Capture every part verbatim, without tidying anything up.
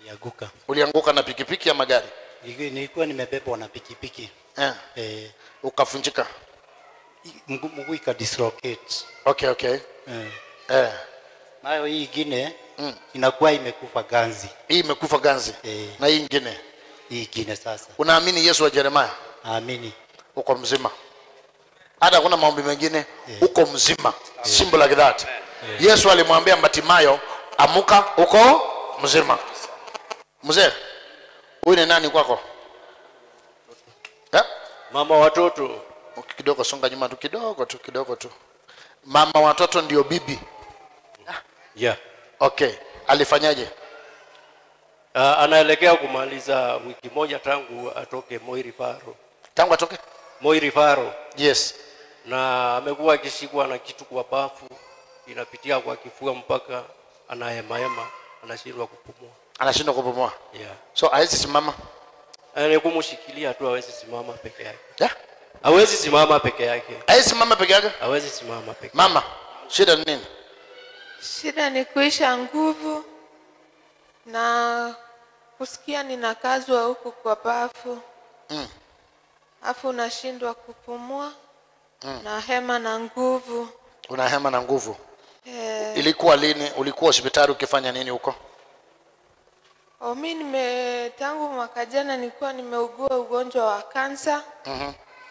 Nilianguka. Ulianguka na pikipiki ama gari? Nilikuwa nimebebwa na pikipiki. Eh. Eh, Ukafunjika. mguu mguu ika dislocate. Okay, okay. Eh. Eh. Nayo hii ingine mm. inakuwa imekufa ganzi. Hii imekufa ganzi. Eh. Na hii ingine. Hii ingine sasa. Unaamini Yesu wa Yeremia? Amini. Uko mzima. Hata kuna maombi mengine yeah. Uko mzima. Yeah. Simple like that. Yeah. Yesu alimwambia Bartimayo, amuka uko mzima. Mzee, huyu ni nani kwako? Eh? Mama watoto. Kidogo songa nyuma tu kidogo tu kidogo tu. Mama watoto ndio bibi. Yeah. Okay. Alifanyaje? Uh, anaelekea kumaliza wiki moja tangu atoke Moi Rifaro. Tangu atoke? Moi Rifaro. Yes. Na amekuwa akishikwa na kitu kwa bafu, inapitia kwa kifua mpaka anahema hema, anashindwa kupumua. Anashindwa kupumua. Yeah. So hawezi simama. Ani kumushikilia tu, hawezi simama peke yake. Yeah. Hawezi simama peke yake. Hawezi simama peke yake? Hawezi simama peke yake. Mama, shida ni nini? Shida ni kuisha nguvu na kusikia ninakazwa huku kwa bafu. Mm. Afu nashindwa kupumua. Mm. Na hema na nguvu. Una hema na nguvu. Eh. Ilikuwa lini? Ulikuwa hospitali ukifanya nini huko? Oh, mimi nime tangu mwaka jana nilikuwa nimeugua ugonjwa wa kansa. Mhm.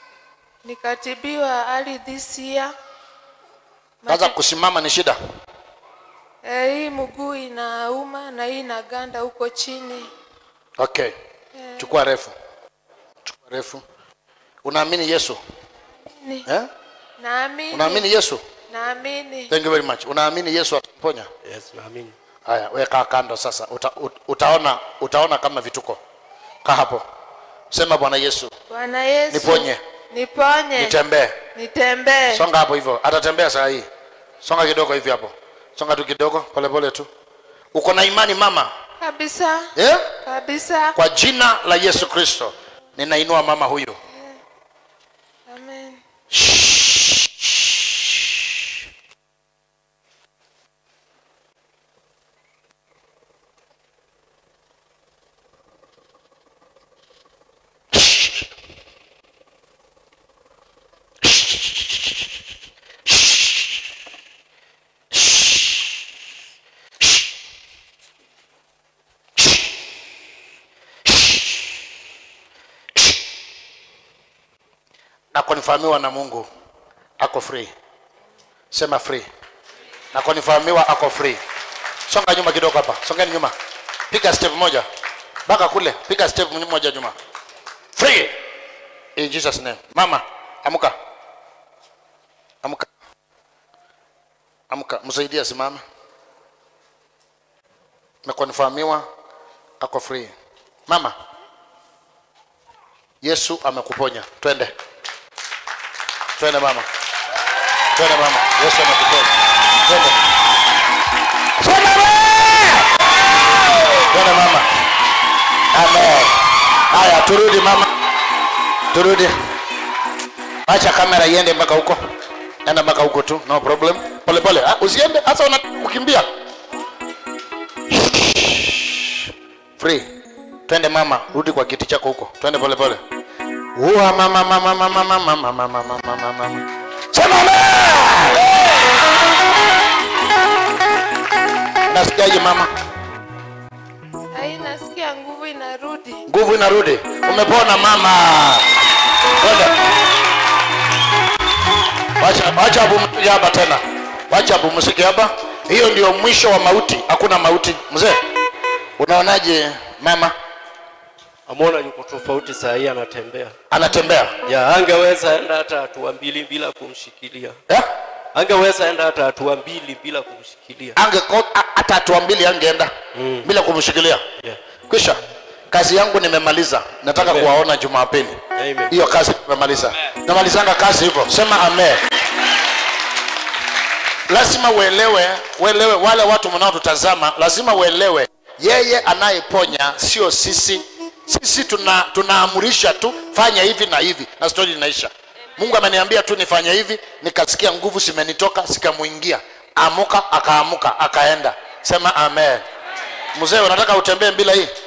Nikatibiwa early this year. Kaza kusimama ni shida. Eh, hii mguu inauma na hii inaganda huko chini. Okay. Yeah. Chukua refu. Chukua refu. Unaamini Yesu? Ni. Eh? Naamini. Unaamini Yesu? Naamini. Thank you very much. Unaamini Yesu ataponya? Yes, naamini. Haya, weka kando sasa. Uta, ut, utaona utaona kama vituko. Kaa hapo. Sema Bwana Yesu. Bwana Yesu. Niponye. Niponye. Nitembee. Nitembee. Songa hapo hivyo. Atatembea saa hii. Songa kidogo hivi hapo. Songa tu kidogo, pole pole tu. Uko na imani mama? Kabisa. Eh? Yeah? Kabisa. Kwa jina la Yesu Kristo, ninainua mama huyo. Yeah. Amen. Na konfirmiwa na Mungu ako free. Sema free. Na konfirmiwa ako free. Songa nyuma kidogo hapa. Songeni nyuma. Piga step moja. Baka kule. Piga step moja nyuma. Free. In Jesus name. Mama, amuka. Amuka. Amuka. Msaidia simama. Na konfirmiwa ako free. Mama, Yesu amekuponya. Twende. Twende mama. Twende mama. Yesu amekuponya. Twende. Twende. Twende mama. Amen. Haya, turudi mama. Turudi. Acha kamera iende mpaka huko. Enda mpaka huko tu. No problem. Pole pole. Ah, usiende hasa unakimbia. Free. Twende mama. Rudi kwa kiti chako huko. Twende pole pole. Uwa mama mama mama mama mama mama mama mama. Sema amen. Nasikiaje mama? Hai, nasikia nguvu inarudi. Nguvu inarudi. Umepona mama. Twende. Wacha wacha bumsiki hapa tena. Wacha bumsiki hapa. Hiyo ndio mwisho wa mauti. Hakuna mauti. Mzee, unaonaje mama? Amona yuko tofauti saa hii, anatembea. Anatembea? Ya, angeweza enda hata hatua mbili bila kumshikilia. Eh? Angeweza enda hata hatua mbili bila kumshikilia. Ange hata hatua mbili angeenda mm. bila kumshikilia. Yeah. Kisha kazi yangu nimemaliza. Nataka Amen. Kuwaona Jumapili. Amen. Hiyo kazi nimemaliza. Namalizanga kazi hivyo. Sema amen. Lazima uelewe, uelewe wale watu mnaotutazama, lazima uelewe yeye anayeponya sio sisi. Sisi tuna tunaamurisha tu fanya hivi na hivi na story inaisha. Mungu ameniambia tu nifanye hivi, nikasikia nguvu zimenitoka, sikamuingia. Amuka, akaamuka, akaenda. Sema amen. Mzee unataka utembee bila hii?